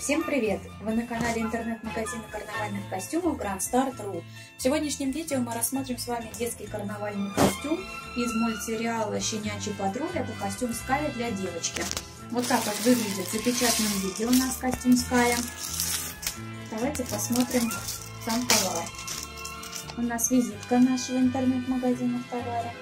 Всем привет! Вы на канале интернет-магазина карнавальных костюмов GrandStart.ru. В сегодняшнем видео мы рассмотрим с вами детский карнавальный костюм из мультсериала «Щенячий патруль». Это костюм Ская для девочки. Вот так вот выглядит в запечатанном виде у нас костюм Ская. Давайте посмотрим сам товар. У нас визитка нашего интернет-магазина в товаре.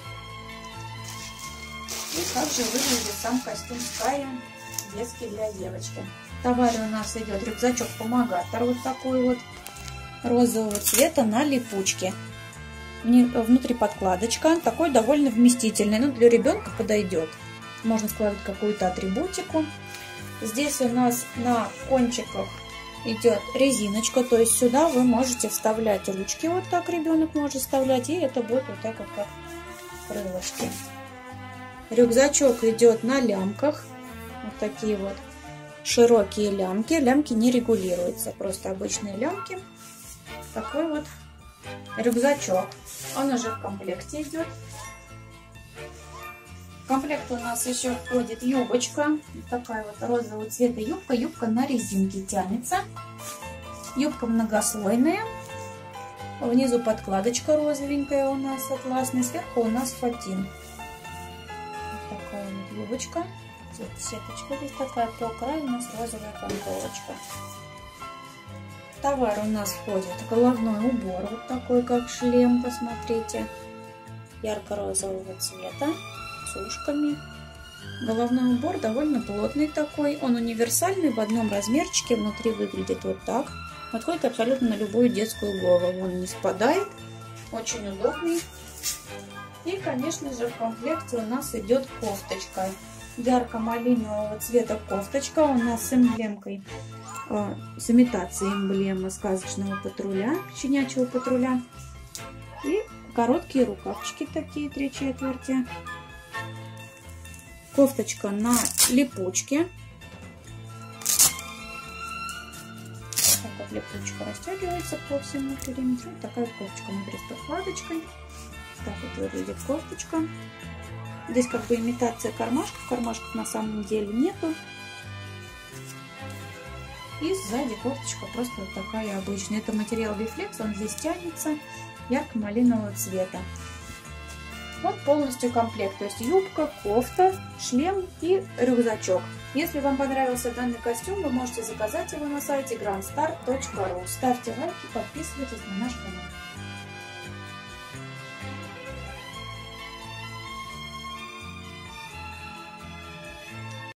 И также выглядит сам костюм Ская детский для девочки. В товаре у нас идет рюкзачок-помогатор вот такой вот розового цвета на липучке. Внутри подкладочка, такой довольно вместительный, но для ребенка подойдет. Можно складывать какую-то атрибутику. Здесь у нас на кончиках идет резиночка, то есть сюда вы можете вставлять ручки, вот так ребенок может вставлять, и это будет вот так вот как крылышки. Рюкзачок идет на лямках, вот такие вот широкие лямки. Лямки не регулируются, просто обычные лямки. Такой вот рюкзачок. Он уже в комплекте идет. В комплект у нас еще входит юбочка. Такая вот розового цвета юбка. Юбка на резинке тянется. Юбка многослойная. Внизу подкладочка розовенькая у нас атласная. Сверху у нас фатин. Вот такая вот юбочка. Сеточка здесь такая, по краю у нас розовая конторочка. В товар у нас входит головной убор, вот такой как шлем, посмотрите, ярко-розового цвета, с ушками. Головной убор довольно плотный такой, он универсальный, в одном размерчике, внутри выглядит вот так. Подходит абсолютно на любую детскую голову, он не спадает, очень удобный. И, конечно же, в комплекте у нас идет кофточка. Ярко-малинового цвета кофточка у нас с эмблемкой, с имитацией эмблемы сказочного патруля, щенячьего патруля. И короткие рукавчики такие 3/4. Кофточка на липучке. Так вот липучка растягивается по всему периметру. Такая кофточка внутри с подкладочкой. Так вот выглядит кофточка. Здесь как бы имитация кармашков. Кармашков на самом деле нету. И сзади кофточка просто вот такая обычная. Это материал Biflex, он здесь тянется, ярко-малинового цвета. Вот полностью комплект. То есть юбка, кофта, шлем и рюкзачок. Если вам понравился данный костюм, вы можете заказать его на сайте grandstart.ru. Ставьте лайки, подписывайтесь на наш канал.